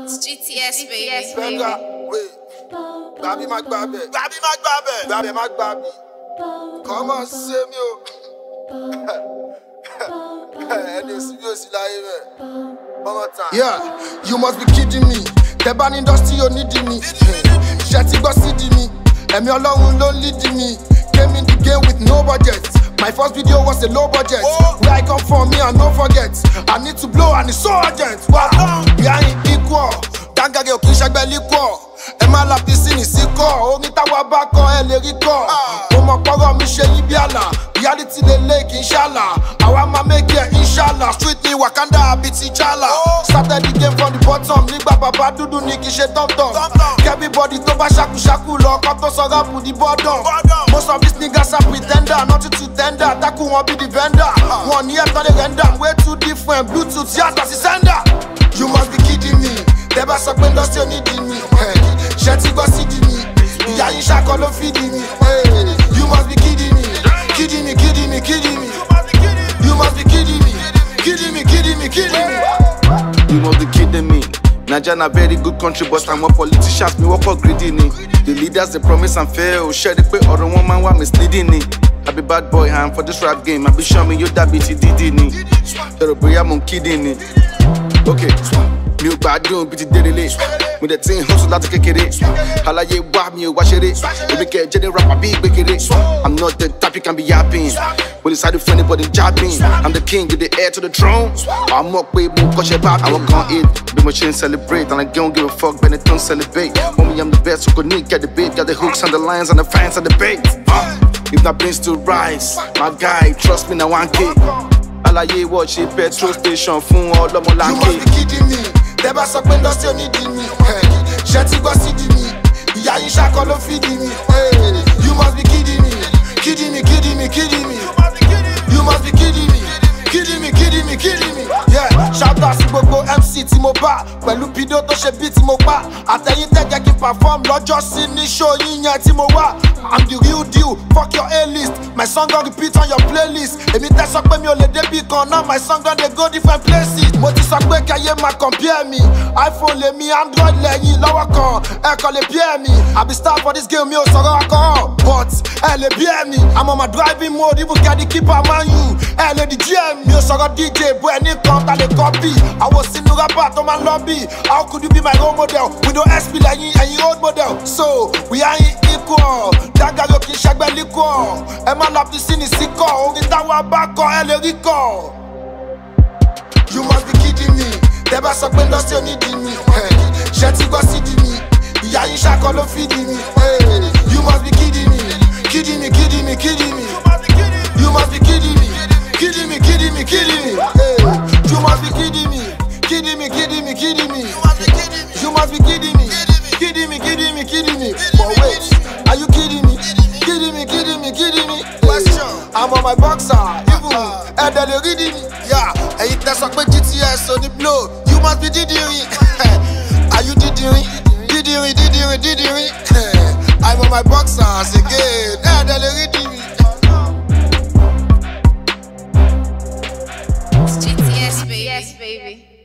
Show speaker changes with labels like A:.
A: It's GTS, baby.
B: Venga, wait. Baby, my baby. Baby, my baby. Baby, my baby. Come on, see me. Yeah, you must be kidding me. The band industry, you needing me. Shetty go see me. And me alone don't lead me. Came in the game with no budget. My first video was a low budget. Where I come from, me and don't forget. I need to blow and it's so urgent. Wow, we ain't equal. Danga get okay, shagbe liquor. Emma la piscine is equal. Only tawa back or Elerico. Oma poro mi she yibiala. Reality the lake, inshallah. I want my make it, inshallah. Street me Wakanda, biti chala. Started the game from the bottom. Ligba baba dudu niki she tom tom. Everybody to ba shaku shaku lo. Kato soga pu the bottom. Most of these niggas are pretender, nothing too tender. Taku won't be the vendor. 1 year to the render, way too different. Bluetooth, yes, that's the sender. You must be kidding me. Never suck when dust you needing me. Shetty go see me. Yeah, you shall call no feeding me. You must be kidding me. Kidding me, kidding me, kidding me. You must be kidding me. Kidding me, kidding me, kidding me.
C: You must be kidding me. Nigeria a very good country, but I'm more politicians, me work for greedy ni. The leaders they promise and fail. Share the pay or the woman who misleading ni. I be bad boy, I'm for this rap game. I be showing you that bitch did ni. You're a boy, I'm kidding ni. Okay. Me bad doing bitch did it. With the team hustle like a kid. Halaye wa me wash it. We get jelly rap a big it. I'm not the type you can be yapping. When it's hard to funny but in jabbing. I'm the king, get the heir to the throne. I'm up way more cause bad. I won't gon' eat. Be machine celebrate. And I don't give a fuck, Benetton celebrate. Homie, I'm the best who could need, get the bait. Got the hooks and the lines and the fans and the bait. If not beans to rise, my guy, trust me now 1K. Alaye watch it petrol station fun all of my lanky.
B: You must be kidding me. Never suck when dust you needing me. Shetty go see me. Yeah, you shall call no feeding me. You must be kidding me. Kidding me, kidding me, kidding me. You must be kidding me. Kidding me, kidding me, kidding me. Yeah, shout out to Gbogbo MC tí mo bá. Pẹ̀lú video tó ṣe beat tí mo pa. Àtẹ̀yìn tẹ́ jẹ́ kí n perform lọ́jọ́ sí ní show yíyan tí mo wá. I'm the real deal, fuck your A-list. My song gon repeat on your playlist. Èmi tẹ́ sọ pé mi ò lè débì kan náà. My song gon dey go different places. Mo ti sọ pé kẹ́yẹ́ máa compare mi. iPhone lèmi, Android lẹ́yìn lọ́wọ́ kan. Ẹ kàn lè bí ẹ̀mí. I be star for this game, mi ò sọ̀rọ̀ alcohol. But ẹ lè bí ẹ̀mí. I'm on my driving mode, even get the keeper man you. Ẹ lè di GM. Mi ò sọ̀rọ̀ DJ, bó ẹni kan ta lè copy. I was sínú rapper tó máa lobby. How could you be my role model? We don't SP lẹ́yìn ẹ̀yin old model. So we ain't equal. Dagaro kì í ṣẹgbẹ́ líkọ̀. Ẹ má lọ fi sí ní síkọ̀. Orin táwa bá kọ ẹ lè rí kọ̀. You must be kidding me. Never suck when dust you needing me. Shetty go see me. Yeah, you shall call no feeding me. You must be kidding me. Kidding me, kidding me, kidding me. You must be kidding me. Kidding me, kidding me, kidding me. You must be kidding me. Kidding me, kidding me, kidding me. You must be kidding me. Kidding me, kidding me, kidding me. But wait, are you kidding me? Kidding me, kidding me, kidding me. I'm on my boxer, even Edele reading me. Yeah, and it that's like GTS on the blow. You must be didiri. Are you didiri? Didiri, didiri, didiri. I'm on my boxers again. Edele reading me.
A: It's GTS, baby.